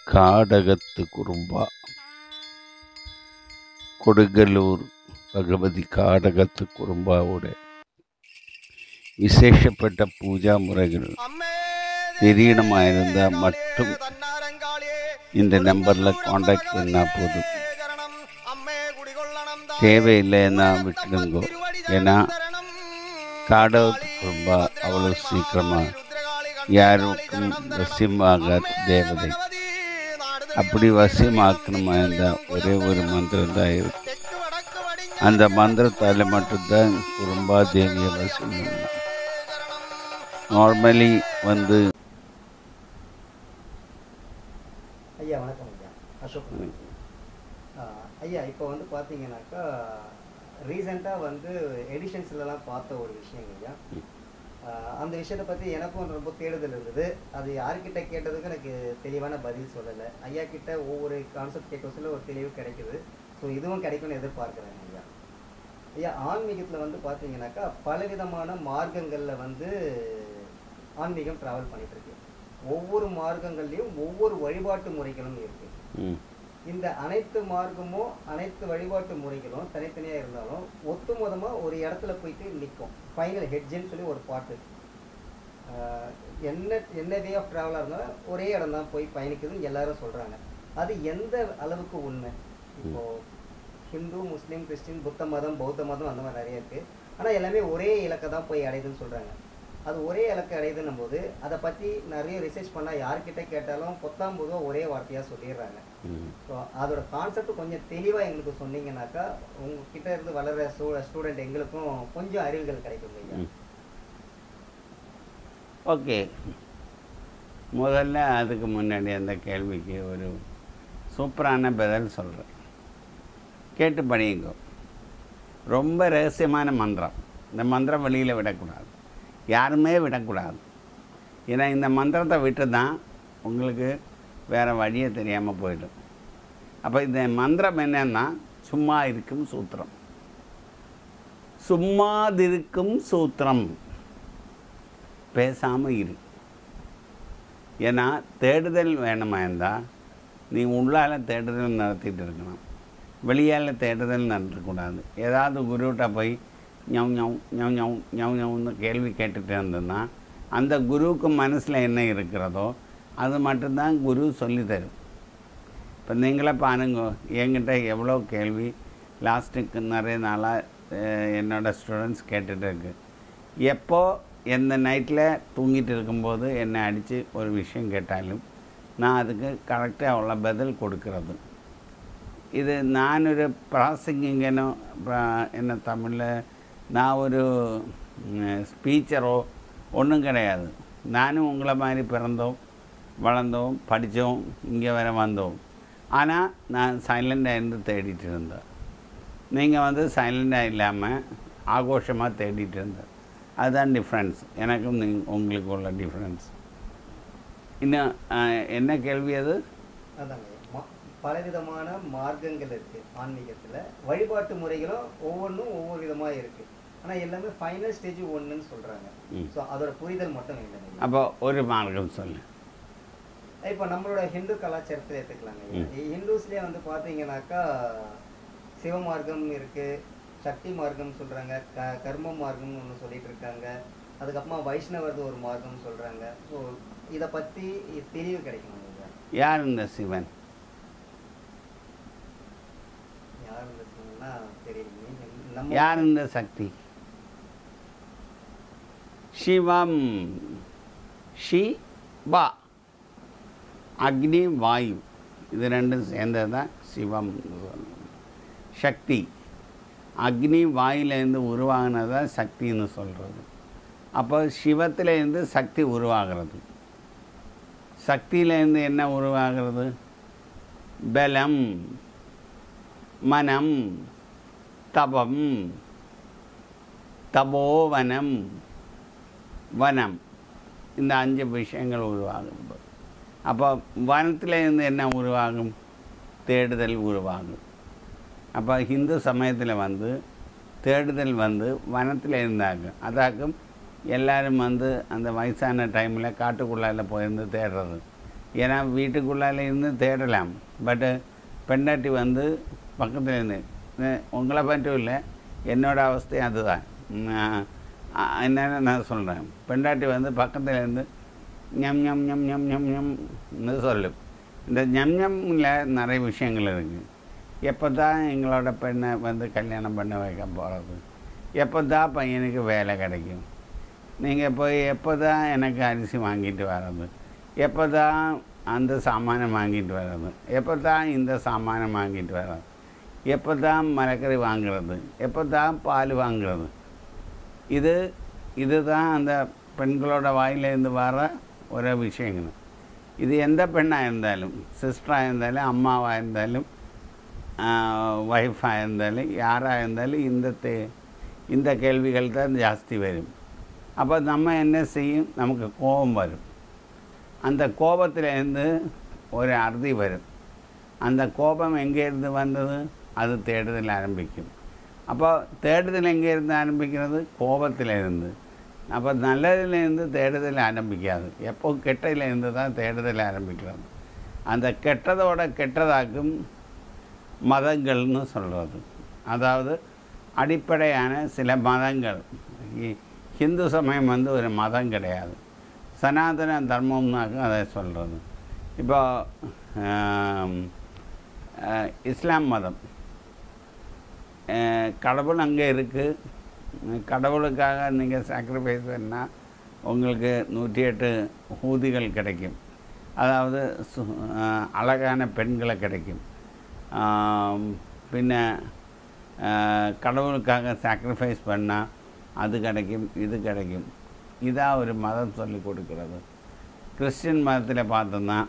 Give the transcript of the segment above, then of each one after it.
காடகத்து குறும்பா கொடுங்கல்லூர் ഭഗവതി കാടകത്ത് കുറുമ്പാവുടെ വിശേഷപ്പെട്ട പൂജാമുറകൾ தெரியணுமாயிருந்தால் மட்டும் இந்த நம்பரில் காண்டாக்ட் பண்ணால் போதும். தேவையில்லைன்னா விட்டுடுங்கோ. ஏன்னா காடகத்து குறும்பா அவ்வளோ சீக்கிரமாக யாருக்கும் வசியமாகாத தேவதை. அப்படி வசியமாக்கணுமா இருந்தால் ஒரே ஒரு மந்திரம் தான் இருக்கு. அந்த மந்திரத்தால் மட்டும்தான் குறும்பா தேவியை வசியம் பண்ணலாம். நார்மலி ஐயா வணக்கம் ஐயா, அசோக் ஐயா. இப்போ பார்த்தீங்கன்னாக்கா ரீசெண்டாக எடிஷன்ஸ்லாம் பார்த்த ஒரு விஷயம் ஐயா. அந்த விஷயத்தை பற்றி எனக்கும் ரொம்ப தேடுதல் இருந்தது. அது யார்கிட்ட கேட்டதுக்கு எனக்கு தெளிவான பதில் சொல்லலை. ஐயா கிட்ட ஒவ்வொரு கான்செப்ட் கேட்க சொல்ல ஒரு தெளிவு கிடைக்குது. ஸோ இதுவும் கிடைக்கும்னு எதிர்பார்க்குறேங்க ஐயா. ஐயா, ஆன்மீகத்தில் பார்த்தீங்கன்னாக்கா பலவிதமான மார்க்கங்களில் ஆன்மீகம் ட்ராவல் பண்ணிட்டு இருக்கு. ஒவ்வொரு மார்க்கங்கள்லையும் ஒவ்வொரு வழிபாட்டு முறைகளும் இருக்கு. இந்த அனைத்து மார்க்கமும் அனைத்து வழிபாட்டு முறைகளும் தனித்தனியாக இருந்தாலும் ஒத்துமொத்தமாக ஒரு இடத்துல போயிட்டு நிற்கும். ஃபைனல் ஹெட்ஜுன்னு சொல்லி ஒரு பாட்டு, என்ன வே ஆஃப் ட்ராவலாக இருந்தாலும் ஒரே இடம் தான் போய் பயணிக்குதுன்னு எல்லாரும் சொல்கிறாங்க. அது எந்த அளவுக்கு உண்மை? இப்போது ஹிந்து, முஸ்லீம், கிறிஸ்டின், புத்த மதம், பௌத்த மதம் அந்த மாதிரி நிறைய இருக்குது. ஆனால் எல்லாமே ஒரே இலக்கை தான் போய் அடையுதுன்னு சொல்கிறாங்க. அது ஒரே இலக்கை அடையுதுன்னும் போது அதை பற்றி நிறைய ரிசர்ச் பண்ணால் யார்கிட்ட கேட்டாலும் பொத்தாம் பொதுவாக ஒரே வார்த்தையாக சொல்லிடுறாங்க. ஸோ அதோட கான்செப்ட் கொஞ்சம் தெளிவாக எங்களுக்கு சொன்னீங்கன்னாக்கா உங்ககிட்ட இருந்து வளர ஸ்டூடெண்ட் எங்களுக்கும் கொஞ்சம் அறிவுகள் கிடைக்கும் ஐயா. ஓகே, முதல்ல அதுக்கு முன்னாடி அந்த கேள்விக்கு ஒரு சூப்பரான பதில் சொல்கிறேன், கேட்டு படியுங்க. ரொம்ப ரகசியமான மந்திரம். இந்த மந்திரம் வெளியில் விடக்கூடாது, யாருமே விடக்கூடாது. ஏன்னா இந்த மந்திரத்தை விட்டு தான் உங்களுக்கு வேறு வழியே தெரியாமல் போயிடும். அப்போ இந்த மந்திரம் என்னன்னா சும்மா இருக்கும் சூத்திரம். சும்மாதிருக்கும் சூத்திரம். பேசாமல் இரு. ஏன்னா தேடுதல் வேணுமா இருந்தால் நீ உள்ளால் தேடுதல் நடத்திட்டு இருக்கணும், வெளியால் தேடுதல் நடத்தக்கூடாது. ஏதாவது குருவிட்ட போய் ஞவ் ஞவ் ஞவ் ஞவ் ஞவ் ஞவ்னு கேள்வி கேட்டுகிட்டே இருந்ததுன்னா அந்த குருவுக்கு மனசில் என்ன இருக்கிறதோ அது மட்டும்தான் குரு சொல்லி தரும். இப்போ நீங்களே பாருங்க, என்கிட்ட எவ்வளோ கேள்வி லாஸ்ட்டுக்கு நிறைய நாளாக என்னோடய ஸ்டூடெண்ட்ஸ் கேட்டுகிட்டு இருக்கு. எப்போ எந்த நைட்டில் தூங்கிட்டு இருக்கும்போது என்னை அடித்து ஒரு விஷயம் கேட்டாலும் நான் அதுக்கு கரெக்டாக அவ்வளோ பதில் கொடுக்கறது. இது நான் ஒரு ப்ராசங்கிங்கனோ என்ன தமிழில் நான் ஒரு ஸ்பீச்சரோ ஒன்றும் கிடையாது. நானும் உங்களை மாதிரி பிறந்தோம், வளர்ந்தோம், படித்தோம், இங்கே வர வந்தோம். ஆனால் நான் சைலண்டாக இருந்து தேடிட்டு இருந்தேன். நீங்கள் சைலண்டாக இல்லாமல் ஆகோஷமாக தேடிட்டு இருந்தேன். அதுதான் டிஃப்ரென்ஸ், எனக்கும் உங்களுக்கு உள்ள டிஃப்ரென்ஸ். இன்னும் என்ன கேள்வி அது? பலவிதமான மார்க்கங்கள் இருக்குது ஆன்மீகத்தில். வழிபாட்டு முறைகளும் ஒவ்வொன்றும் ஒவ்வொரு விதமாக இருக்குது. ஆனால் எல்லாமே ஃபைனல் ஸ்டேஜ் ஒன்றுன்னு சொல்கிறாங்க. ஸோ அதோட புரிதல் மட்டும் இல்லை. அப்போ ஒரு மார்க்கம் சொல்லு. இப்போ நம்மளோட ஹிந்து கலாச்சாரத்தில் எடுத்துக்கலாங்க. ஹிந்துஸ்லேயே பார்த்தீங்கன்னாக்கா சிவமார்க்கம் இருக்குது, சக்தி மார்க்கம் சொல்கிறாங்க, கர்ம மார்க்கம்னு ஒன்று சொல்லிட்டு இருக்காங்க. அதுக்கப்புறமா வைஷ்ணவது ஒரு மார்க்கம் சொல்கிறாங்க. ஸோ இதை பற்றி தெளிவு கிடைக்கணும். யார் இந்த சிவன்? யார் இந்த சிவன்னா தெரியல. யார் இந்த சக்தி? சிவம், ஷிவா, அக்னி, வாயு, இது ரெண்டும் சேர்ந்தது தான் சிவம். சக்தி அக்னி வாயிலேருந்து உருவாகினது தான் சக்தின்னு சொல்கிறது. அப்போ சிவத்திலேருந்து சக்தி உருவாகிறது. சக்தியிலேருந்து என்ன உருவாகிறது? பலம், மனம், தபம், தபோவனம், வனம், இந்த 5 விஷயங்கள் உருவாகும். அப்போ வனத்திலேருந்து என்ன உருவாகும்? தேடுதல் உருவாகும். அப்போ ஹிந்து சமயத்தில் தேடுதல் வனத்தில் இருந்தாங்க. அதாக்கும் எல்லோரும் அந்த வயசான டைமில் காட்டுக்குள்ளால் போயிருந்து தேடுறது. ஏன்னா வீட்டுக்குள்ளால இருந்து தேடலாம், பட்டு பெண்டாட்டி வந்து பக்கத்தில் இருந்து உங்களை பற்றும் இல்லை, என்னோடய அவஸ்தை அதுதான். என்னென்னு நான் சொல்கிறேன், பெண்டாட்டி வந்து பக்கத்தில் இருந்து ஞம் ஞம் ஞம் ஞம் ஞம் ஞம்னு சொல்லும். இந்த ஞம் ஞம்ல நிறைய விஷயங்கள் இருக்குது. எப்போ தான் எங்களோட பெண்ணை வந்து கல்யாணம் பண்ண வைக்க போகிறது, எப்போ தான் பையனுக்கு வேலை கிடைக்கும், நீங்கள் போய் எப்போ தான் எனக்கு அரிசி வாங்கிட்டு வர்றது, எப்போ தான் அந்த சாமானை வாங்கிட்டு வர்றது, எப்போ தான் இந்த சாமானை வாங்கிட்டு வர்றது, எப்போ தான் மரக்கறி வாங்குறது, எப்போ தான் பால் வாங்குறது. இதுதான் அந்த பெண்களோட வாயிலேருந்து வர ஒரு விஷயங்கள். இது எந்த பெண்ணாக இருந்தாலும், சிஸ்டராக இருந்தாலும், அம்மாவாக இருந்தாலும், ஒய்ஃபாக இருந்தாலும், யாராக இருந்தாலும் இந்த கேள்விகள் தான் ஜாஸ்தி வரும். அப்போ நம்ம என்ன செய்யும், நமக்கு கோபம் வரும். அந்த கோபத்திலேருந்து ஒரு அறுதி வரும். அந்த கோபம் எங்கேருந்து வந்தது, அது தேடுதல் ஆரம்பிக்கும். அப்போ தேடுதல் எங்கேருந்து ஆரம்பிக்கிறது, கோபத்திலேருந்து. அப்போ நல்லதுலேருந்து தேடுதல் ஆரம்பிக்காது, எப்போ கெட்டதுலேருந்து தான் தேடுதல் ஆரம்பிக்கிறது. அந்த கெட்டதோட கெட்டதாக்கும் மதங்கள்னு சொல்கிறது. அதாவது அடிப்படையான சில மதங்கள். ஹிந்து சமயம் வந்து ஒரு மதம் கிடையாது, சனாதன தர்மம்னாக்கும் அதை சொல்கிறது. இப்போ இஸ்லாம் மதம், கடவுள் அங்கே இருக்குது, கடவுளுக்காக நீங்கள் சாக்ரிஃபைஸ் பண்ணால் உங்களுக்கு 108 ஊதிகள் கிடைக்கும், அதாவது அழகான பெண்களை கிடைக்கும். பின்ன கடவுளுக்காக சாக்ரிஃபைஸ் பண்ணால் அது கிடைக்கும், இது கிடைக்கும். இதாக ஒரு மதம் சொல்லி கொடுக்கிறது. கிறிஸ்டின் மதத்தில் பார்த்தோம்னா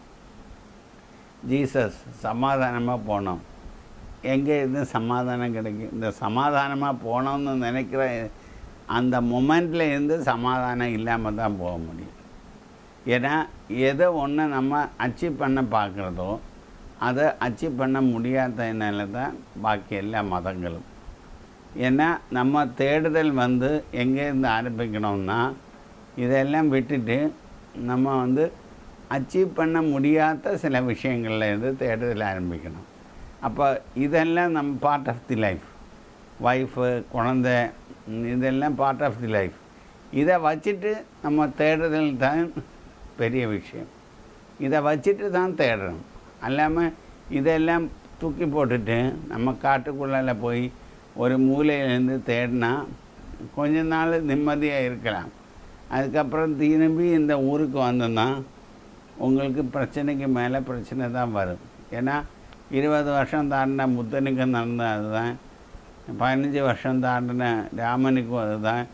ஜீசஸ் சமாதானமாக போனோம், எங்கே இருந்து சமாதானம் கிடைக்கும்? இந்த சமாதானமாக போனோம்னு நினைக்கிற அந்த மொமெண்ட்டில் இருந்து சமாதானம் இல்லாமல் தான் போக முடியும். ஏன்னா எதை ஒன்று நம்ம அச்சீவ் பண்ண பார்க்குறதோ அதை அச்சீவ் பண்ண முடியாததுனால தான் பாக்கி எல்லா மதங்களும். ஏன்னா நம்ம தேடுதல் வந்து எங்கேருந்து ஆரம்பிக்கணும்னா, இதெல்லாம் விட்டுட்டு நம்ம வந்து அச்சீவ் பண்ண முடியாத சில விஷயங்கள்லேருந்து தேடுதல் ஆரம்பிக்கணும். அப்போ இதெல்லாம் நம்ம part of the life, wife, குழந்தை, இதெல்லாம் பார்ட் ஆஃப் தி லைஃப். இதை வச்சுட்டு நம்ம தேடுதல் தான் பெரிய விஷயம். இதை வச்சுட்டு தான் தேடுறோம். அல்லாமல் இதெல்லாம் தூக்கி போட்டுட்டு நம்ம காட்டுக்குள்ளால போய் ஒரு மூலையிலேருந்து தேடினா கொஞ்ச நாள் நிம்மதியாக இருக்கலாம். அதுக்கப்புறம் திரும்பி இந்த ஊருக்கு வந்தோம்னா உங்களுக்கு பிரச்சனைக்கு மேலே பிரச்சனை தான் வரும். ஏன்னா 20 வருஷம் தாண்டின புத்தனுக்கு நடந்த அதுதான், 15 வருஷம் தாண்டின ராமனுக்கும் அதுதான்,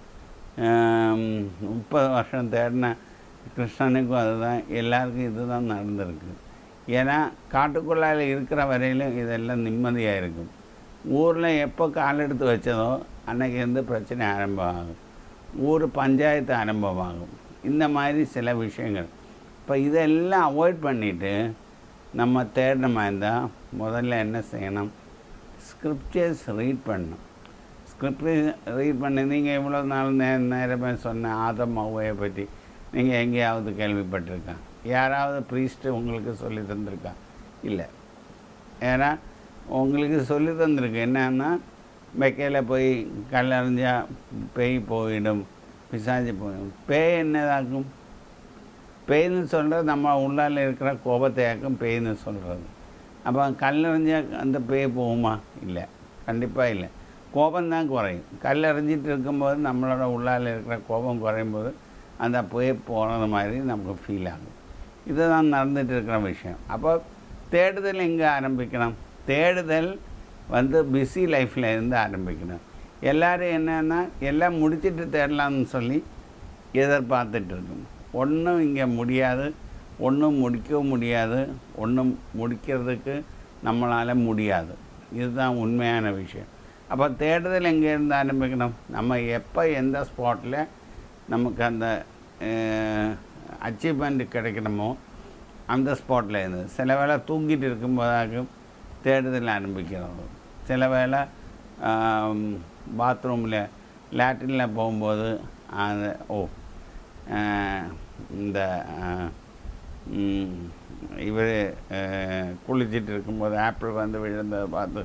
30 வருஷம் தேடின கிருஷ்ணனுக்கும் அதுதான், எல்லாருக்கும் இது தான் நடந்திருக்கு. ஏன்னா காட்டுக்குள்ளால் இருக்கிற வரையிலும் இதெல்லாம் நிம்மதியாக இருக்கும். ஊரில் எப்போ கால் எடுத்து வச்சதோ அன்றைக்கி இருந்து பிரச்சனை ஆரம்பமாகும், ஊர் பஞ்சாயத்து ஆரம்பமாகும். இந்த மாதிரி சில விஷயங்கள். இப்போ இதெல்லாம் அவாய்ட் பண்ணிவிட்டு நம்ம தேடணுமா இருந்தால் முதல்ல என்ன செய்யணும், ஸ்கிரிப்சர்ஸ் ரீட் பண்ணணும். ஸ்கிரிப்சர்ஸ் ரீட் பண்ணி நீங்கள் இவ்வளோ நாள் நேரமே சொன்ன ஆதம் அவ்வையை பற்றி நீங்கள் எங்கேயாவது கேள்விப்பட்டிருக்கா? யாராவது ப்ரீஸ்ட்டு உங்களுக்கு சொல்லி தந்திருக்கா? இல்லை. ஏன்னா உங்களுக்கு சொல்லி தந்திருக்கு என்னன்னா, மெக்கையில் போய் கல்லறிஞ்சா பேய் போயிடும், பிசாஞ்சு போயிடும். பேய் என்னதாக்கும்? பேய்னு சொல்கிறது நம்ம உள்ளால் இருக்கிற கோபத்தையாக்கும் பேய்னு சொல்கிறது. அப்போ கல்லறிஞ்சா அந்த பேய் போகுமா? இல்லை, கண்டிப்பாக இல்லை. கோபந்தான் குறையும். கல்லறிஞ்சிட்டு இருக்கும்போது நம்மளோட உள்ளால் இருக்கிற கோபம் குறையும் போது அந்த பேய் போகிறது மாதிரி நமக்கு ஃபீல் ஆகும். இதுதான் நடந்துகிட்டு இருக்கிற விஷயம். அப்போ தேடுதல் எங்கே ஆரம்பிக்கணும்? தேடுதல் வந்து பிஸி லைஃப்பில் இருந்து ஆரம்பிக்கணும். எல்லோரும் என்னென்னா எல்லாம் முடிச்சுட்டு தேடலாம்னு சொல்லி எதிர்பார்த்துட்டு இருக்கணும். ஒன்றும் இங்கே முடியாது, ஒன்றும் முடிக்கவும் முடியாது, ஒன்றும் முடிக்கிறதுக்கு நம்மளால் முடியாது. இதுதான் உண்மையான விஷயம். அப்போ தேடுதல் எங்கேருந்து ஆரம்பிக்கணும்? நம்ம எப்போ எந்த ஸ்பாட்டில் நமக்கு அந்த அச்சீவ்மெண்ட் கிடைக்கணுமோ அந்த ஸ்பாட்டில் இருந்து. சில வேளை தூங்கிட்டு இருக்கும்போதாகும் தேடுதல் ஆரம்பிக்கிறது. சில வேளை பாத்ரூமில் லேட்ரினில் போகும்போது அந்த இந்த இவர் குளிச்சிட்டு இருக்கும்போது ஆப்பிள் வந்து விழுந்ததை பார்த்து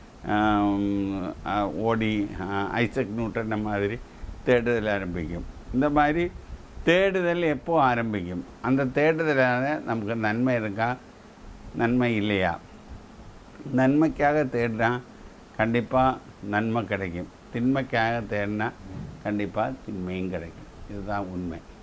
ஓடி ஐசக் நியூட்டன் மாதிரி தேடுதல் ஆரம்பிக்கும். இந்த மாதிரி தேடுதல் எப்போ ஆரம்பிக்கும்? அந்த தேடுதலால் நமக்கு நன்மை இருக்கா, நன்மை இல்லையா? நன்மைக்காக தேடினா கண்டிப்பாக நன்மை கிடைக்கும், திண்மைக்காக தேடினா கண்டிப்பாக திண்மையும் கிடைக்கும். இதுதான் உண்மை.